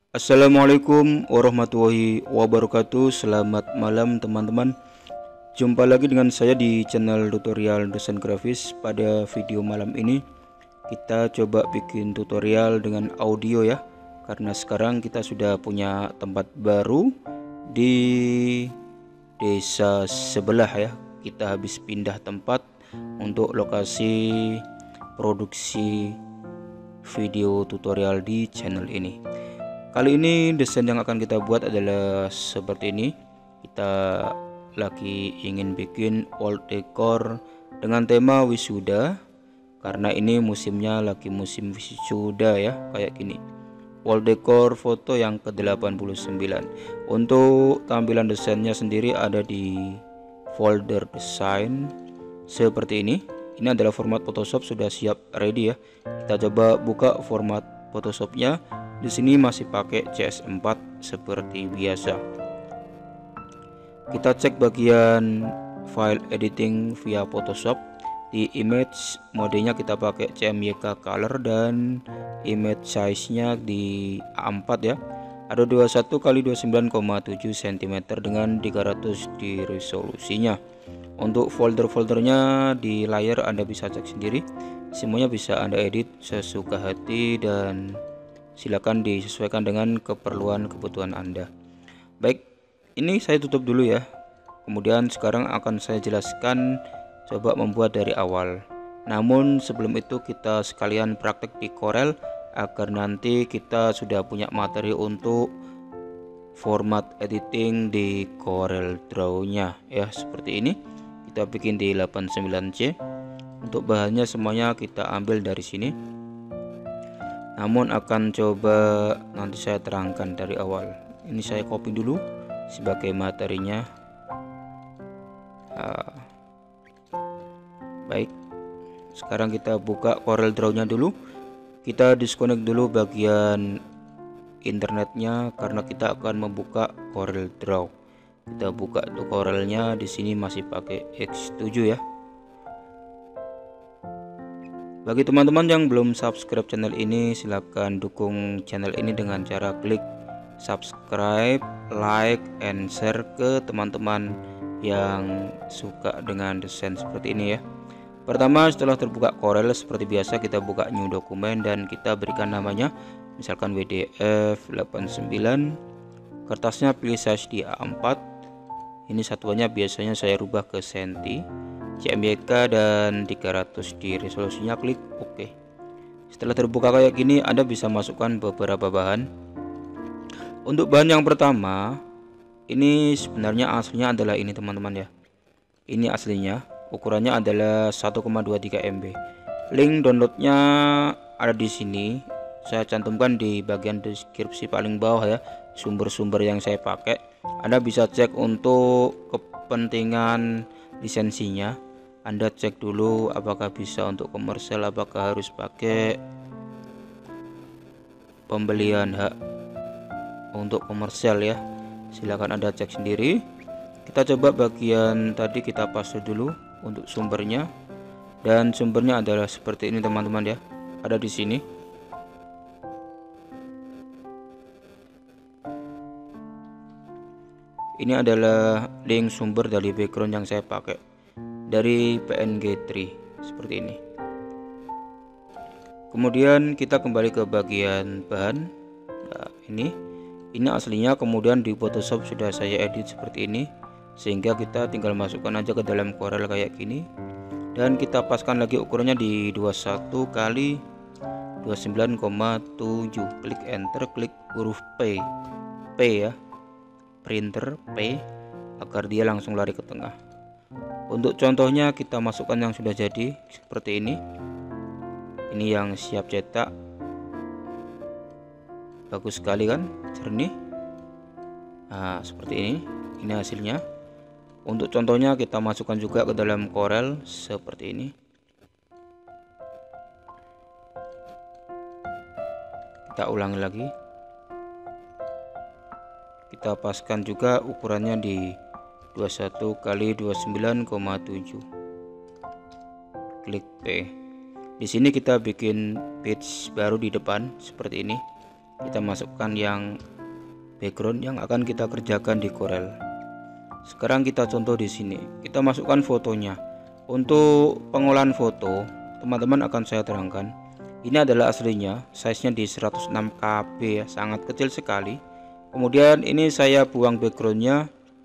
Assalamualaikum warahmatullahi wabarakatuh. Selamat malam teman-teman. Jumpa lagi dengan saya di channel tutorial desain grafis. Pada video malam ini kita coba bikin tutorial dengan audio ya. Karena sekarang kita sudah punya tempat baru di desa sebelah ya. Kita habis pindah tempat untuk lokasi produksi video tutorial di channel ini. Kali ini desain yang akan kita buat adalah seperti ini. Kita lagi ingin bikin wall decor dengan tema wisuda, karena ini musimnya lagi musim wisuda ya, kayak gini. Wall decor foto yang ke-89. Untuk tampilan desainnya sendiri ada di folder desain seperti ini. Ini adalah format Photoshop, sudah siap ready ya. Kita coba buka format Photoshopnya. Di sini masih pakai CS4 seperti biasa. Kita cek bagian file editing via Photoshop. Di image modenya kita pakai CMYK color dan image size-nya di A4 ya. Ada 21 x 29,7 cm dengan 300 di resolusinya. Untuk folder-foldernya di layar Anda bisa cek sendiri. Semuanya bisa Anda edit sesuka hati dan silakan disesuaikan dengan kebutuhan Anda. Baik, ini saya tutup dulu ya. Kemudian sekarang akan saya jelaskan coba membuat dari awal. Namun sebelum itu kita sekalian praktek di Corel agar nanti kita sudah punya materi untuk format editing di Corel Draw-nya ya, seperti ini. Kita bikin di 89C. Untuk bahannya semuanya kita ambil dari sini. Namun akan coba nanti saya terangkan dari awal. Ini saya copy dulu sebagai materinya. Baik, sekarang kita buka Corel Draw-nya dulu. Kita disconnect dulu bagian internetnya karena kita akan membuka Corel Draw. Kita buka tuh Corelnya, di sini masih pakai X7 ya. Bagi teman-teman yang belum subscribe channel ini, silahkan dukung channel ini dengan cara klik subscribe, like, and share ke teman-teman yang suka dengan desain seperti ini ya. Pertama, setelah terbuka Corel seperti biasa, kita buka new dokumen dan kita berikan namanya misalkan WDF 89. Kertasnya pilih size di A4. Ini satuannya biasanya saya rubah ke senti. CMYK dan 300 di resolusinya, klik OK. Setelah terbuka kayak gini, Anda bisa masukkan beberapa bahan. Untuk bahan yang pertama, ini sebenarnya aslinya adalah ini teman-teman ya. Ini aslinya, ukurannya adalah 1,23 MB. Link downloadnya ada di sini. Saya cantumkan di bagian deskripsi paling bawah ya, sumber-sumber yang saya pakai. Anda bisa cek untuk kepentingan lisensinya. Anda cek dulu apakah bisa untuk komersial, apakah harus pakai pembelian hak untuk komersial ya. Silahkan Anda cek sendiri. Kita coba bagian tadi kita paste dulu untuk sumbernya, dan sumbernya adalah seperti ini teman-teman ya, ada di sini. Ini adalah link sumber dari background yang saya pakai dari PNG3 seperti ini. Kemudian kita kembali ke bagian bahan. Nah, ini aslinya, kemudian di Photoshop sudah saya edit seperti ini, sehingga kita tinggal masukkan aja ke dalam Corel kayak gini, dan kita paskan lagi ukurannya di 21 x 29,7. klik enter, klik huruf P ya, printer P, agar dia langsung lari ke tengah. Untuk contohnya kita masukkan yang sudah jadi seperti ini. Ini yang siap cetak. Bagus sekali kan, jernih. Nah, seperti ini. Ini hasilnya. Untuk contohnya kita masukkan juga ke dalam Corel seperti ini. Kita ulangi lagi. Kita paskan juga ukurannya di 21 x 29,7. Klik P. Di sini kita bikin page baru di depan seperti ini. kita masukkan yang background yang akan kita kerjakan di Corel. Sekarang kita contoh di sini, kita masukkan fotonya. Untuk pengolahan foto, teman-teman akan saya terangkan. Ini adalah aslinya, size-nya di 106 KB ya, sangat kecil sekali. Kemudian ini saya buang backgroundnya.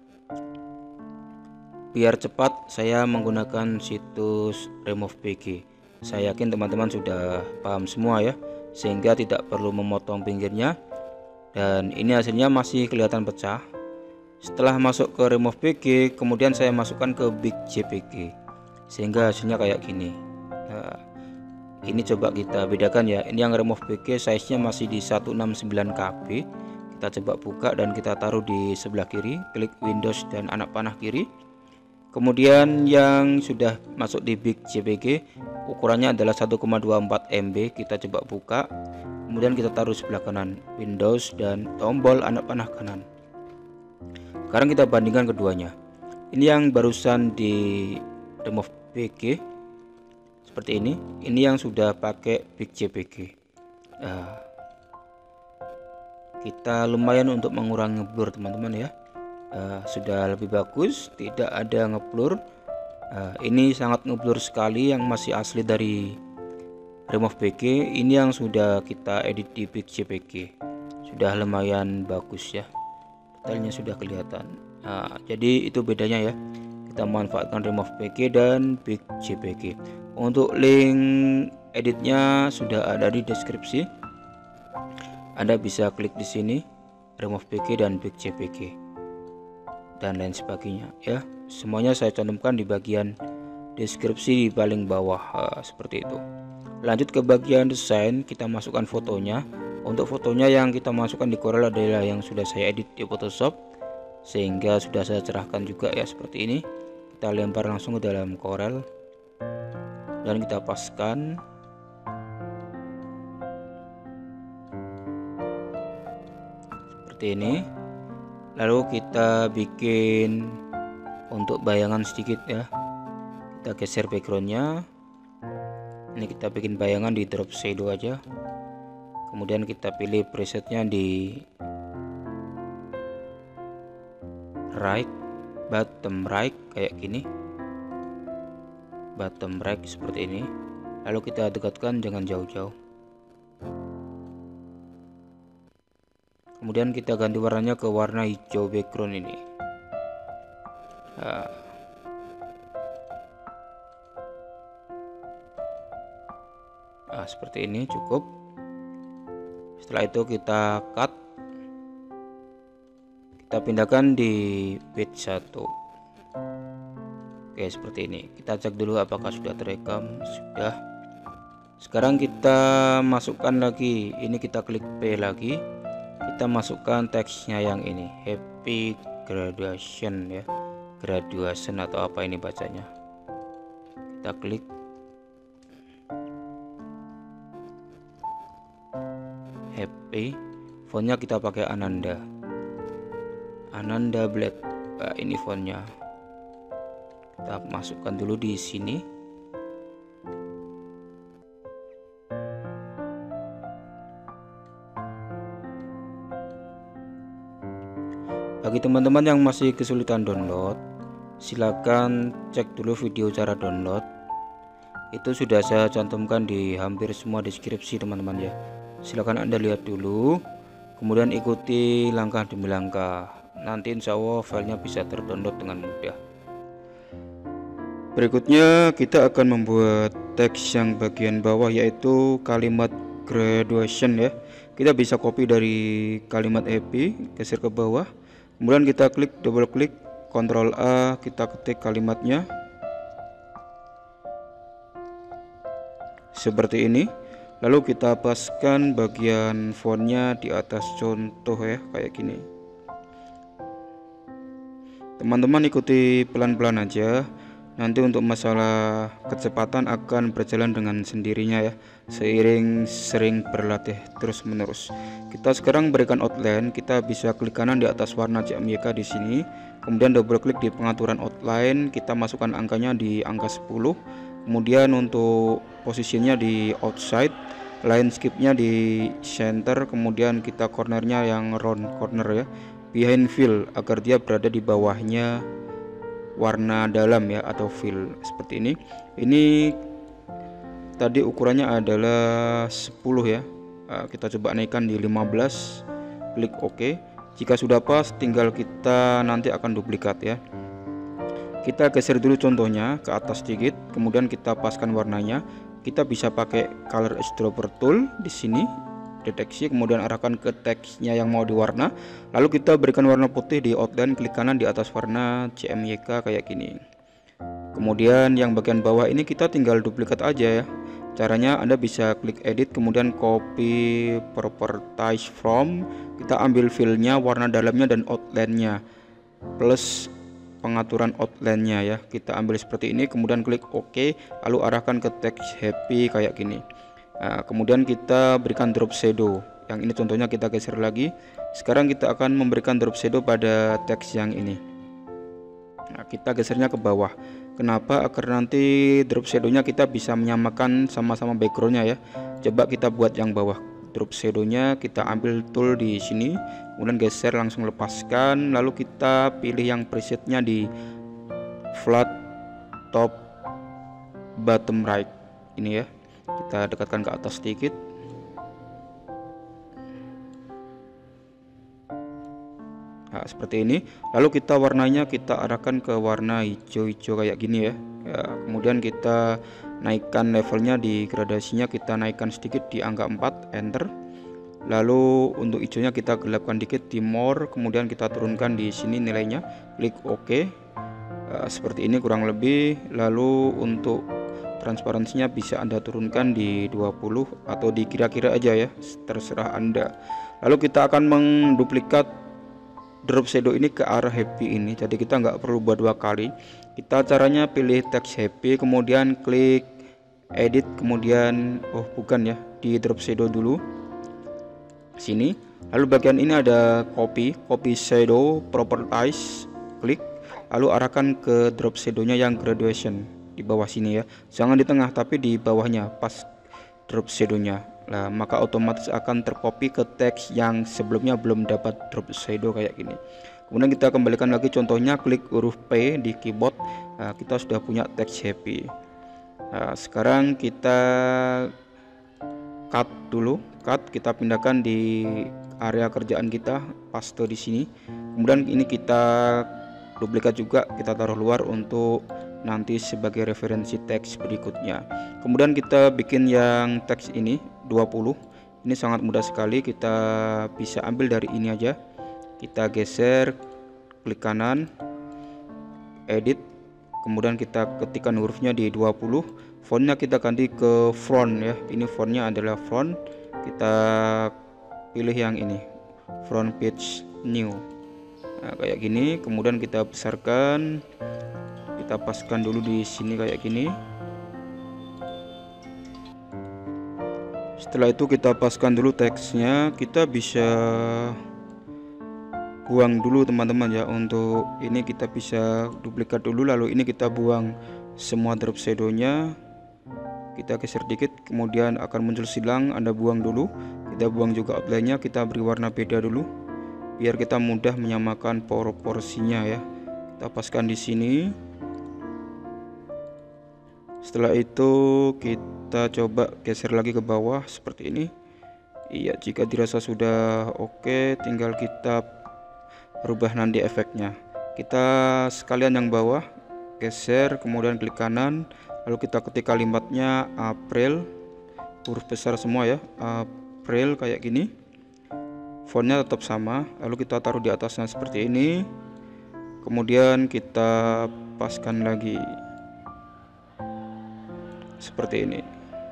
Biar cepat, saya menggunakan situs Remove PG. Saya yakin teman-teman sudah paham semua ya, sehingga tidak perlu memotong pinggirnya. Dan ini hasilnya masih kelihatan pecah. Setelah masuk ke Remove PG, kemudian saya masukkan ke Big JPG, sehingga hasilnya kayak gini. Nah, ini coba kita bedakan ya. Ini yang Remove PG size-nya masih di 169 KB. Kita coba buka dan kita taruh di sebelah kiri, klik Windows dan anak panah kiri. Kemudian yang sudah masuk di Big JPG, ukurannya adalah 1,24 MB. Kita coba buka, kemudian kita taruh sebelah kanan, Windows dan tombol anak panah kanan. Sekarang kita bandingkan keduanya. Ini yang barusan di Remove PG seperti ini. Ini yang sudah pakai Big JPG. Nah, kita lumayan untuk mengurangi blur teman-teman ya. Sudah lebih bagus, tidak ada ngeblur. Ini sangat ngeblur sekali yang masih asli dari Remove PG. Ini yang sudah kita edit di Big JPG, sudah lumayan bagus ya, detailnya sudah kelihatan. Jadi itu bedanya ya, kita manfaatkan Remove PG dan Big JPG. Untuk link editnya sudah ada di deskripsi, Anda bisa klik di sini, Remove PG dan Big JPG dan lain sebagainya ya. Semuanya saya cantumkan di bagian deskripsi di paling bawah seperti itu. Lanjut ke bagian desain, kita masukkan fotonya. Untuk fotonya yang kita masukkan di Corel adalah yang sudah saya edit di Photoshop, sehingga sudah saya cerahkan juga ya seperti ini. Kita lempar langsung ke dalam Corel dan kita paskan. Seperti ini. Lalu kita bikin untuk bayangan sedikit ya. Kita geser backgroundnya. Ini kita bikin bayangan di drop shadow aja. Kemudian kita pilih presetnya di right, bottom right kayak gini, bottom right seperti ini. Lalu kita dekatkan, jangan jauh-jauh. Kemudian kita ganti warnanya ke warna hijau background ini. Seperti ini cukup. Setelah itu kita cut, kita pindahkan di page 1. Oke, seperti ini. Kita cek dulu apakah sudah terekam. Sudah. Sekarang kita masukkan lagi. Ini kita klik P lagi. Kita masukkan teksnya yang ini, Happy Graduation ya, graduation atau apa ini bacanya. Kita klik, Happy. Fontnya kita pakai Ananda Black. Ini fontnya. Kita masukkan dulu di sini. Bagi teman-teman yang masih kesulitan download, silakan cek dulu video cara download. Itu sudah saya cantumkan di hampir semua deskripsi teman-teman ya. Silakan Anda lihat dulu, kemudian ikuti langkah demi langkah. Nanti insya Allah filenya bisa terdownload dengan mudah. Berikutnya kita akan membuat teks yang bagian bawah, yaitu kalimat graduation ya. Kita bisa copy dari kalimat happy, geser ke bawah. Kemudian kita klik, double klik, Ctrl A, kita ketik kalimatnya seperti ini. Lalu kita paskan bagian fontnya di atas contoh ya, kayak gini. Teman-teman ikuti pelan-pelan aja. Nanti untuk masalah kecepatan akan berjalan dengan sendirinya ya, seiring sering berlatih terus menerus. Kita sekarang berikan outline. Kita bisa klik kanan di atas warna CMYK di sini, kemudian double klik di pengaturan outline. Kita masukkan angkanya di angka 10. Kemudian untuk posisinya di outside landscape-nya di center, kemudian kita cornernya yang round corner ya, behind fill agar dia berada di bawahnya warna dalam ya atau fill seperti ini. Ini tadi ukurannya adalah 10 ya. Kita coba naikkan di 15, klik OK. Jika sudah pas, tinggal kita nanti akan duplikat ya. Kita geser dulu contohnya ke atas sedikit, kemudian kita paskan warnanya. Kita bisa pakai color eyedropper tool di sini, deteksi, kemudian arahkan ke teksnya yang mau diwarna. Lalu kita berikan warna putih di outline, klik kanan di atas warna CMYK kayak gini. Kemudian yang bagian bawah ini kita tinggal duplikat aja ya. Caranya Anda bisa klik edit, kemudian copy properties from, kita ambil fillnya, warna dalamnya dan outline-nya plus pengaturan outline-nya ya, kita ambil seperti ini, kemudian klik OK, lalu arahkan ke teks happy kayak gini. Kemudian kita berikan drop shadow, yang ini contohnya kita geser lagi. Sekarang kita akan memberikan drop shadow pada teks yang ini. Kita gesernya ke bawah. Kenapa? Agar nanti drop shadow-nya kita bisa menyamakan sama-sama background-nya ya. Coba kita buat yang bawah. Drop shadow-nya kita ambil tool di sini, kemudian geser, langsung lepaskan, lalu kita pilih yang presetnya di flat top bottom right ini ya. Kita dekatkan ke atas sedikit. Nah, seperti ini. Lalu kita warnanya kita arahkan ke warna hijau-hijau kayak gini ya. Kemudian kita naikkan levelnya di gradasinya, kita naikkan sedikit di angka 4, enter. Lalu untuk hijaunya kita gelapkan dikit di more, kemudian kita turunkan di sini nilainya, klik OK. Seperti ini kurang lebih. Lalu untuk transparansinya bisa Anda turunkan di 20 atau di kira-kira aja ya, terserah Anda. Lalu kita akan menduplikat drop shadow ini ke arah happy ini, jadi kita nggak perlu buat 2 kali. Kita caranya pilih teks happy, kemudian klik edit, kemudian bukan ya, di drop shadow dulu sini. Lalu bagian ini ada copy shadow properties, klik, lalu arahkan ke drop shadownya yang graduation di bawah sini ya, jangan di tengah tapi di bawahnya pas drop shadownya. Nah, maka otomatis akan tercopy ke teks yang sebelumnya belum dapat drop shadow kayak gini. Kemudian kita kembalikan lagi contohnya, klik huruf P di keyboard. Nah, kita sudah punya teks happy. Nah, sekarang kita cut dulu, kita pindahkan di area kerjaan kita, paste di sini. Kemudian ini kita duplikat juga, kita taruh luar untuk nanti sebagai referensi teks berikutnya. Kemudian kita bikin yang teks ini 20. Ini sangat mudah sekali, kita bisa ambil dari ini aja. Kita geser, klik kanan, edit, kemudian kita ketikkan hurufnya di 20. Fontnya kita ganti ke front ya. Ini fontnya adalah front. Kita pilih yang ini, front page new. Nah, kayak gini. Kemudian kita besarkan, kita paskan dulu di sini kayak gini. Setelah itu kita paskan dulu teksnya. Kita bisa buang dulu teman-teman ya. Untuk ini kita bisa duplikat dulu, lalu ini kita buang semua drop shadow-nya. Kita geser dikit, kemudian akan muncul silang, Anda buang dulu. Kita buang juga outline-nya, kita beri warna beda dulu biar kita mudah menyamakan proporsinya ya. Kita paskan di sini. Setelah itu kita coba geser lagi ke bawah seperti ini. Iya, jika dirasa sudah oke, tinggal kita rubah nanti efeknya. Kita sekalian yang bawah geser, kemudian klik kanan, lalu kita ketik kalimatnya April, huruf besar semua ya, April kayak gini. Fontnya tetap sama, lalu kita taruh di atasnya seperti ini. Kemudian kita paskan lagi seperti ini.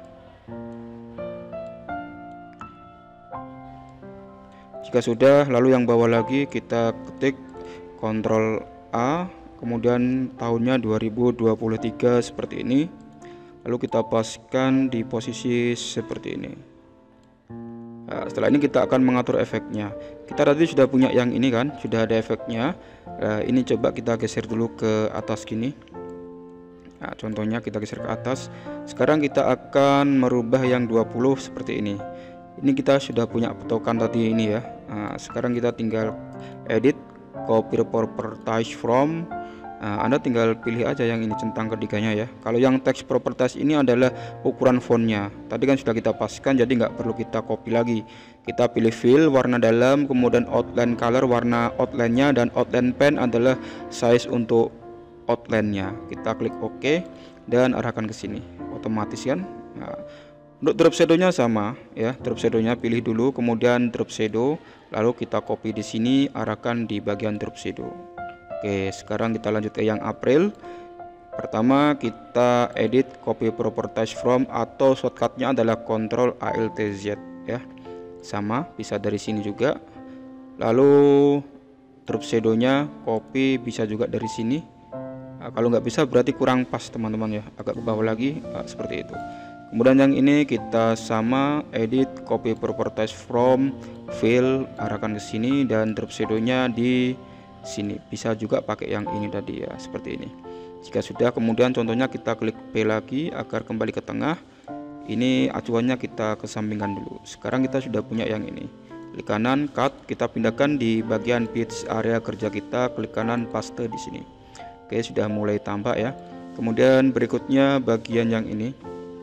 Jika sudah, lalu yang bawah lagi kita ketik Ctrl A, kemudian tahunnya 2023 seperti ini. Lalu kita paskan di posisi seperti ini. Nah, setelah ini kita akan mengatur efeknya. Kita tadi sudah punya yang ini kan, sudah ada efeknya. Ini coba kita geser dulu ke atas gini. Nah, contohnya kita geser ke atas. Sekarang kita akan merubah yang 20 seperti ini. Ini kita sudah punya petokan tadi ini ya. Nah, sekarang kita tinggal edit, copy properties from. Nah, Anda tinggal pilih aja yang ini, centang ketiganya ya. Kalau yang text properties ini adalah ukuran fontnya. Tadi kan sudah kita paskan, jadi nggak perlu kita copy lagi. Kita pilih fill, warna dalam, kemudian outline color, warna outline-nya, dan outline pen adalah size untuk outline-nya. Kita klik OK dan arahkan ke sini. Otomatis kan. Nah, untuk drop shadow-nya sama ya. Drop shadow-nya pilih dulu, kemudian drop shadow, lalu kita copy di sini, arahkan di bagian drop shadow. Oke, sekarang kita lanjut ke yang April. Pertama kita edit, copy properties from, atau shortcutnya adalah Ctrl Alt Z ya. Sama, bisa dari sini juga. Lalu drop shadow-nya copy bisa juga dari sini. Nah, kalau nggak bisa berarti kurang pas teman-teman ya, agak ke bawah lagi, seperti itu. Kemudian yang ini kita sama, edit, copy properties from, fill, arahkan ke sini, dan drop shadow-nya di sini. Bisa juga pakai yang ini tadi ya, seperti ini. Jika sudah, kemudian contohnya kita klik P lagi agar kembali ke tengah. Ini acuannya kita kesampingkan dulu. Sekarang kita sudah punya yang ini. Klik kanan, cut, kita pindahkan di bagian page area kerja kita, klik kanan, paste di sini. Oke, sudah mulai tampak ya. Kemudian berikutnya bagian yang ini.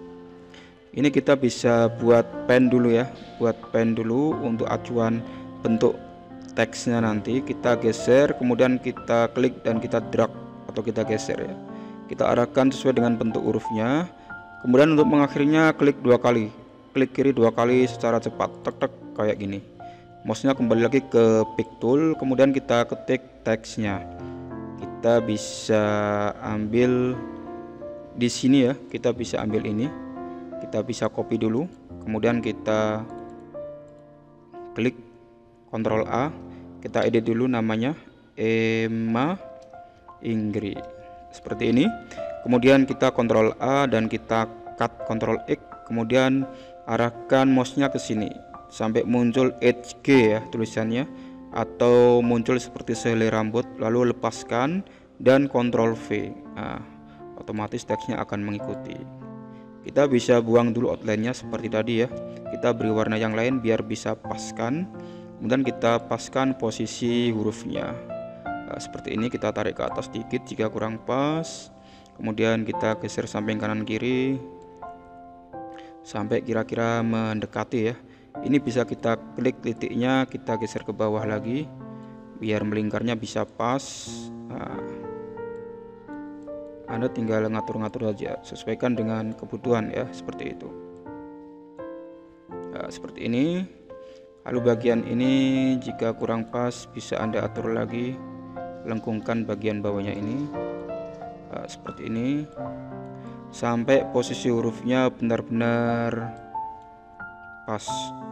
Ini kita bisa buat pen dulu ya. Buat pen dulu untuk acuan bentuk teksnya nanti. Kita geser, kemudian kita klik dan kita drag atau kita geser ya. Kita arahkan sesuai dengan bentuk hurufnya. Kemudian untuk mengakhirinya klik 2 kali. Klik kiri 2 kali secara cepat. Tek tek kayak gini. Mouse-nya kembali lagi ke pick tool, kemudian kita ketik teksnya. Kita bisa ambil di sini ya. Kita bisa ambil ini. Kita bisa copy dulu. Kemudian kita klik Ctrl A. Kita edit dulu namanya, Emma Ingri, seperti ini. Kemudian kita Ctrl A dan kita cut Ctrl X, kemudian arahkan mouse-nya ke sini sampai muncul HG ya tulisannya, atau muncul seperti sehelai rambut, lalu lepaskan dan Ctrl V. Nah, otomatis teksnya akan mengikuti. Kita bisa buang dulu outline-nya seperti tadi ya. Kita beri warna yang lain biar bisa paskan. Kemudian kita paskan posisi hurufnya. Nah, seperti ini, kita tarik ke atas sedikit jika kurang pas. Kemudian kita geser samping kanan kiri sampai kira-kira mendekati ya. Ini bisa kita klik titiknya, kita geser ke bawah lagi biar melingkarnya bisa pas. Nah, Anda tinggal ngatur-ngatur saja, sesuaikan dengan kebutuhan ya, seperti itu. Nah, seperti ini. Lalu bagian ini jika kurang pas bisa Anda atur lagi, lengkungkan bagian bawahnya ini. Nah, seperti ini sampai posisi hurufnya benar-benar pas.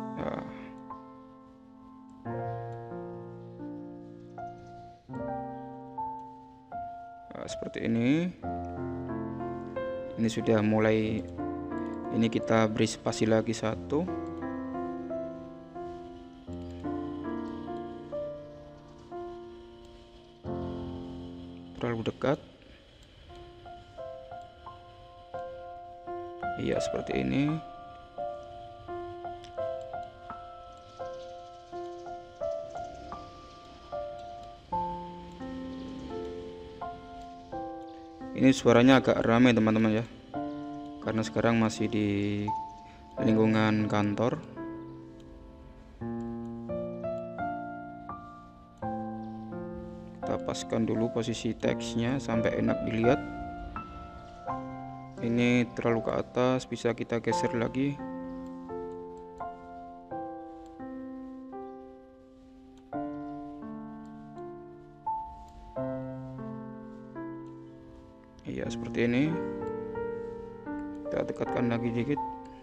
Nah, seperti ini. Ini sudah mulai. Ini kita beri spasi lagi 1. Terlalu dekat. Iya, seperti ini. Ini suaranya agak ramai teman-teman ya, karena sekarang masih di lingkungan kantor. Kita paskan dulu posisi teksnya sampai enak dilihat. Ini terlalu ke atas, bisa kita geser lagi. Iya, seperti ini. Kita dekatkan lagi dikit.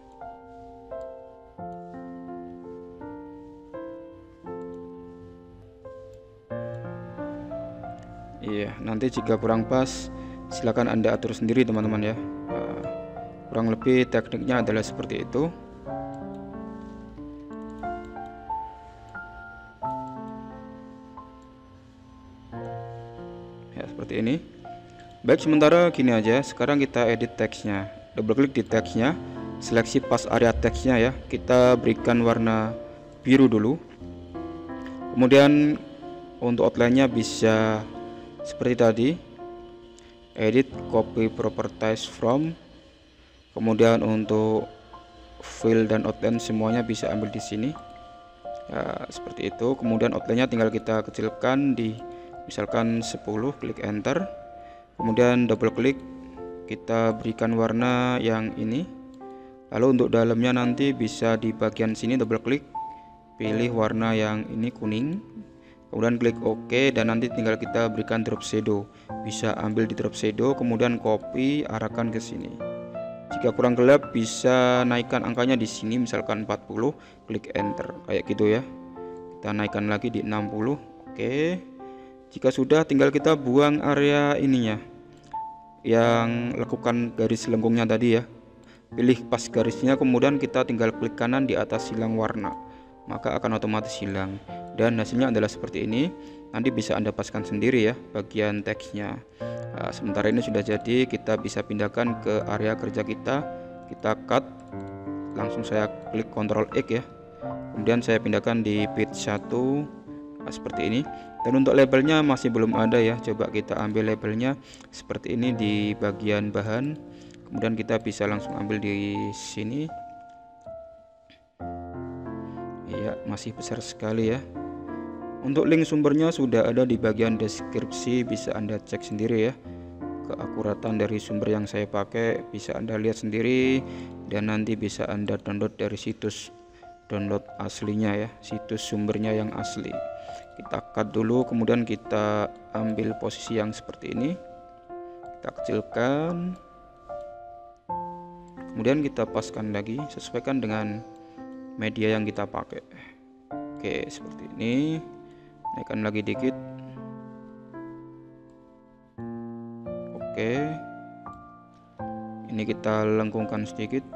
Iya, nanti jika kurang pas silakan Anda atur sendiri teman-teman ya. Kurang lebih tekniknya adalah seperti itu. Ya, seperti ini. Baik, sementara gini aja. Sekarang kita edit teksnya. Double klik di teksnya, seleksi pas area teksnya ya. Kita berikan warna biru dulu. Kemudian untuk outline-nya bisa seperti tadi. Edit, copy properties from. Kemudian untuk fill dan outline semuanya bisa ambil di sini. Ya, seperti itu. Kemudian outline-nya tinggal kita kecilkan di misalkan 10, klik enter. Kemudian double klik, kita berikan warna yang ini. Lalu untuk dalamnya nanti bisa di bagian sini double klik, pilih warna yang ini kuning. Kemudian klik OK dan nanti tinggal kita berikan drop shadow. Bisa ambil di drop shadow, kemudian copy, arahkan ke sini. Jika kurang gelap bisa naikkan angkanya di sini misalkan 40, klik enter kayak gitu ya. Kita naikkan lagi di 60. Oke. Jika sudah tinggal kita buang area ininya yang lekukan garis lengkungnya tadi ya. Pilih pas garisnya, kemudian kita tinggal klik kanan di atas hilang warna, maka akan otomatis hilang dan hasilnya adalah seperti ini. Nanti bisa Anda paskan sendiri ya bagian teksnya. Nah, sementara ini sudah jadi, kita bisa pindahkan ke area kerja kita cut, langsung saya klik Ctrl X ya, kemudian saya pindahkan di page 1. Nah, seperti ini. Dan untuk labelnya masih belum ada ya, coba kita ambil labelnya seperti ini di bagian bahan, kemudian kita bisa langsung ambil di sini ya, masih besar sekali ya. Untuk link sumbernya sudah ada di bagian deskripsi, bisa Anda cek sendiri ya. Keakuratan dari sumber yang saya pakai bisa Anda lihat sendiri, dan nanti bisa Anda download dari situs download aslinya ya, situs sumbernya yang asli. Kita cut dulu, kemudian kita ambil posisi yang seperti ini, kita kecilkan, kemudian kita paskan lagi, sesuaikan dengan media yang kita pakai. Oke, seperti ini. Naikkan lagi dikit. Oke, ini kita lengkungkan sedikit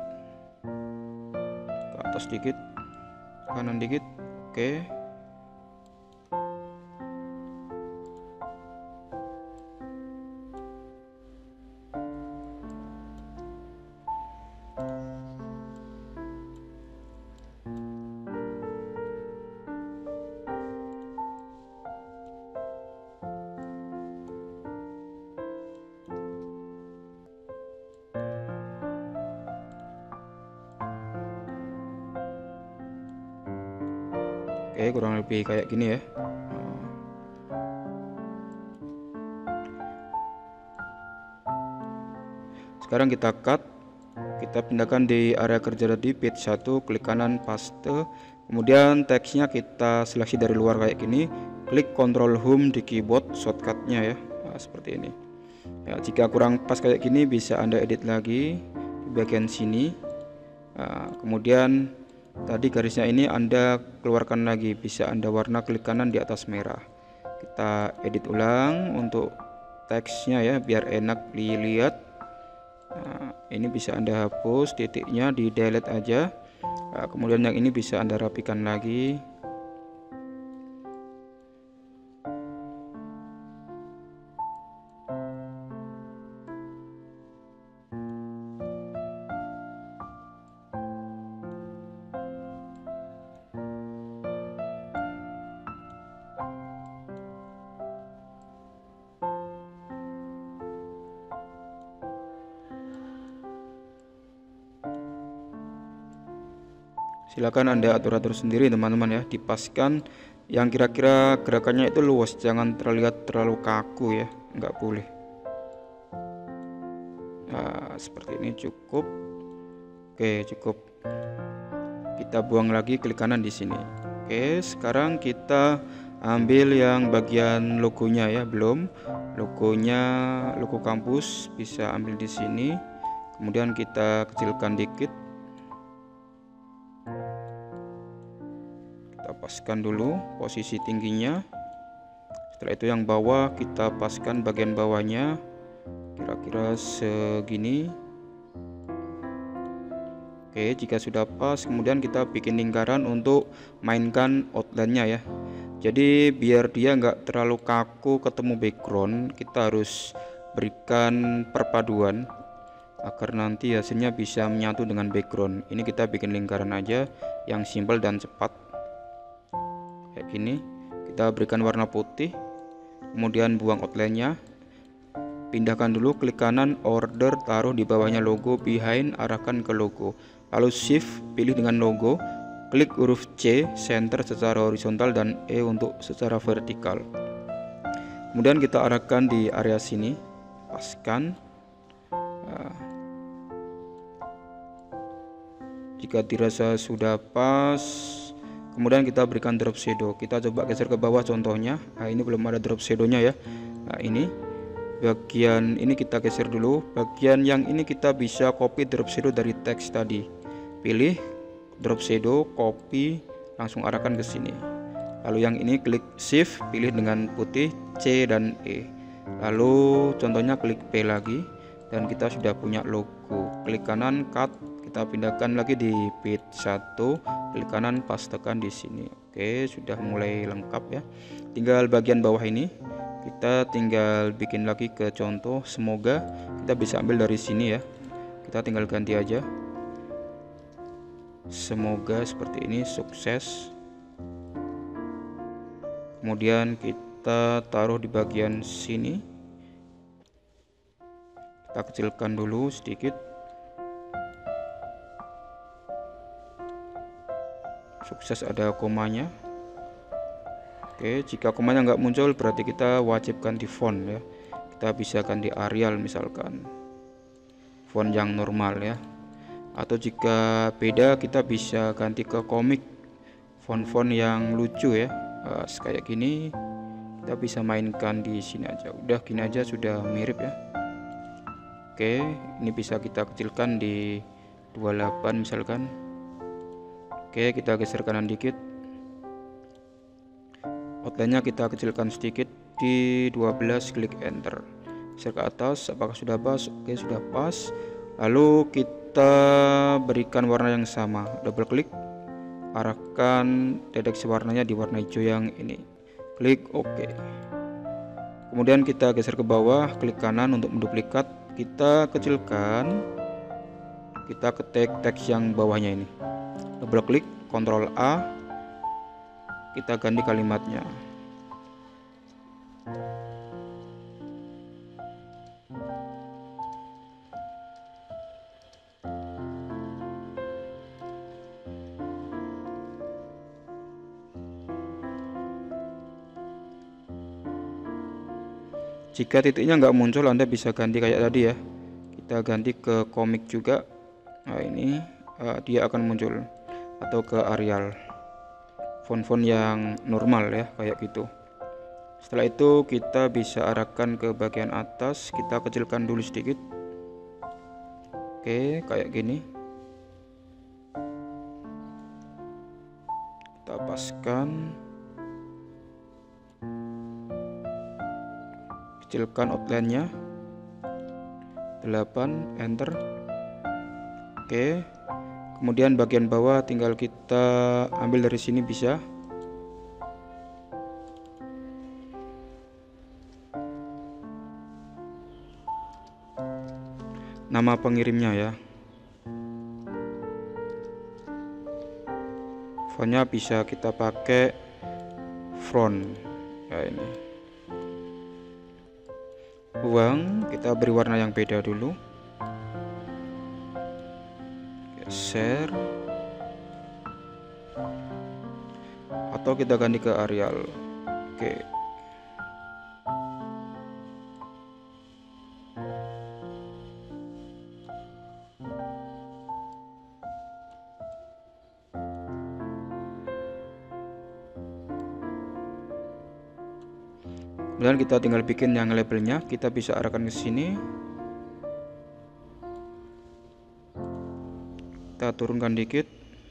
ke atas dikit, kanan dikit. Oke. Oke, kurang lebih kayak gini ya. Sekarang kita cut, kita pindahkan di area kerja tadi, page 1, klik kanan paste, kemudian teksnya kita seleksi dari luar kayak gini, klik Ctrl Home di keyboard shortcutnya ya. Nah, seperti ini ya. Jika kurang pas kayak gini bisa Anda edit lagi di bagian sini. Nah, kemudian tadi garisnya ini Anda keluarkan lagi, bisa Anda warna, klik kanan di atas merah. Kita edit ulang untuk teksnya ya, biar enak dilihat. Nah, ini bisa Anda hapus titiknya, di delete aja. Nah, kemudian yang ini bisa Anda rapikan lagi. Silakan Anda atur-atur sendiri teman-teman ya, dipaskan yang kira-kira gerakannya itu luas, jangan terlihat terlalu kaku ya, nggak boleh. Nah, seperti ini cukup. Oke, cukup. Kita buang lagi, klik kanan di sini. Oke, sekarang kita ambil yang bagian logonya ya, belum. Logonya, logo kampus bisa ambil di sini. Kemudian kita kecilkan dikit. Paskan dulu posisi tingginya. Setelah itu yang bawah kita paskan bagian bawahnya kira-kira segini. Oke, jika sudah pas kemudian kita bikin lingkaran untuk mainkan outline-nya ya. Jadi biar dia nggak terlalu kaku ketemu background, kita harus berikan perpaduan agar nanti hasilnya bisa menyatu dengan background. Ini kita bikin lingkaran aja yang simpel dan cepat kayak gini. Kita berikan warna putih, kemudian buang outline-nya, pindahkan dulu, klik kanan, order, taruh di bawahnya logo, behind, arahkan ke logo, lalu shift, pilih dengan logo, klik huruf C, center secara horizontal dan E untuk secara vertikal. Kemudian kita arahkan di area sini, paskan. Jika dirasa sudah pas, kemudian kita berikan drop shadow. Kita coba geser ke bawah contohnya. Nah, ini belum ada drop shadow-nya ya. Nah, ini bagian ini kita geser dulu. Bagian yang ini kita bisa copy drop shadow dari teks tadi. Pilih drop shadow, copy, langsung arahkan ke sini. Lalu yang ini klik shift, pilih dengan putih C dan E. Lalu contohnya klik P lagi dan kita sudah punya logo. Klik kanan, cut, kita pindahkan lagi di bit 1, klik kanan, pastekan di sini. Oke, sudah mulai lengkap ya. Tinggal bagian bawah ini kita tinggal bikin lagi ke contoh. Semoga kita bisa ambil dari sini ya. Kita tinggal ganti aja. Semoga seperti ini, sukses. Kemudian kita taruh di bagian sini. Kita kecilkan dulu sedikit. Sukses, ada komanya. Oke, jika komanya nggak muncul berarti kita wajib ganti font ya. Kita bisa ganti Arial misalkan, font yang normal ya. Atau jika beda kita bisa ganti ke komik, font-font yang lucu ya. Kayak gini kita bisa mainkan di sini aja. Udah gini aja sudah mirip ya. Oke, ini bisa kita kecilkan di 28 misalkan. Oke, kita geser kanan dikit. Outline-nya kita kecilkan sedikit di 12, klik enter. Geser ke atas, apakah sudah pas? Oke, sudah pas. Lalu kita berikan warna yang sama. Double klik, arahkan deteksi warnanya di warna hijau yang ini. Klik OK. Kemudian kita geser ke bawah, klik kanan untuk menduplikat. Kita kecilkan. Kita ketik teks yang bawahnya ini. Double klik, Ctrl A, kita ganti kalimatnya. Jika titiknya nggak muncul, Anda bisa ganti kayak tadi ya. Kita ganti ke komik juga. Nah, ini dia akan muncul, atau ke Arial, font-font yang normal ya, kayak gitu. Setelah itu kita bisa arahkan ke bagian atas, kita kecilkan dulu sedikit. Oke, kayak gini. Kita paskan, kecilkan outline-nya, 8, enter. Oke, kemudian bagian bawah tinggal kita ambil dari sini bisa. Nama pengirimnya ya. Fontnya bisa kita pakai front ya ini. Uang kita beri warna yang beda dulu. Share atau kita ganti ke Arial. Oke. Kemudian kita tinggal bikin yang labelnya, kita bisa arahkan ke sini. Kita turunkan dikit.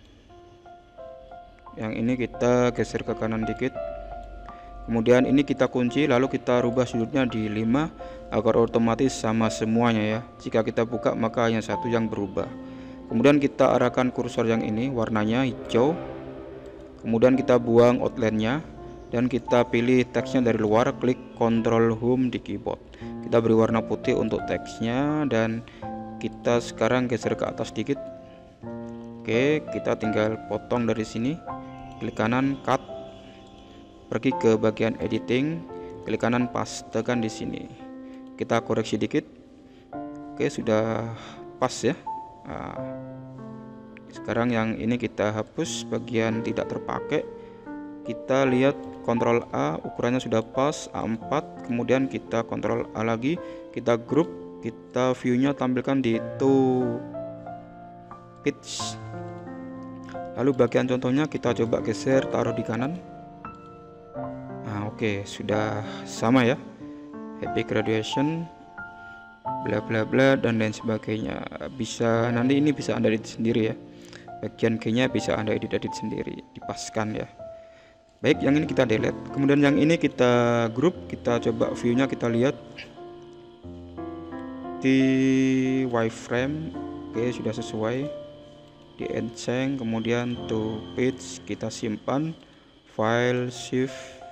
Yang ini kita geser ke kanan dikit. Kemudian ini kita kunci, lalu kita rubah sudutnya di 5 agar otomatis sama semuanya ya. Jika kita buka maka hanya satu yang berubah. Kemudian kita arahkan kursor yang ini warnanya hijau. Kemudian kita buang outline-nya dan kita pilih teksnya dari luar, klik Ctrl Home di keyboard. Kita beri warna putih untuk teksnya dan kita sekarang geser ke atas dikit. Oke, kita tinggal potong dari sini, klik kanan cut, pergi ke bagian editing, klik kanan pastekan di sini. Kita koreksi dikit. Oke, sudah pas ya. Nah, sekarang yang ini kita hapus bagian tidak terpakai. Kita lihat Ctrl A, ukurannya sudah pas A4. Kemudian kita Ctrl A lagi, kita group, kita view-nya tampilkan di to pitch. Lalu bagian contohnya kita coba geser, taruh di kanan. Nah, oke, sudah sama ya. Happy graduation, bla bla bla dan lain sebagainya. Bisa nanti ini bisa Anda edit sendiri ya. Bagian G-nya bisa Anda edit sendiri, dipaskan ya. Baik, yang ini kita delete. Kemudian yang ini kita group, kita coba view-nya kita lihat di wireframe. Oke, sudah sesuai. Di enchant, kemudian to page, kita simpan, file, shift.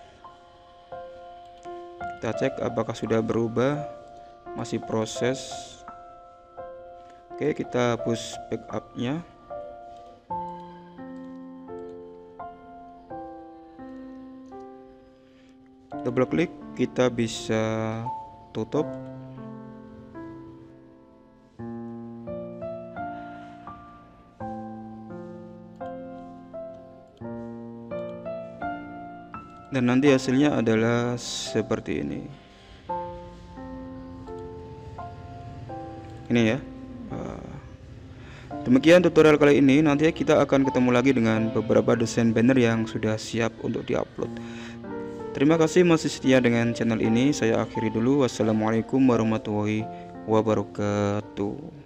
Kita cek apakah sudah berubah, masih proses. Oke, kita hapus backup-nya. Double klik, kita bisa tutup. Dan nanti hasilnya adalah seperti ini. Ini ya. Demikian tutorial kali ini. Nanti kita akan ketemu lagi dengan beberapa desain banner yang sudah siap untuk diupload. Terima kasih masih setia dengan channel ini. Saya akhiri dulu. Wassalamualaikum warahmatullahi wabarakatuh.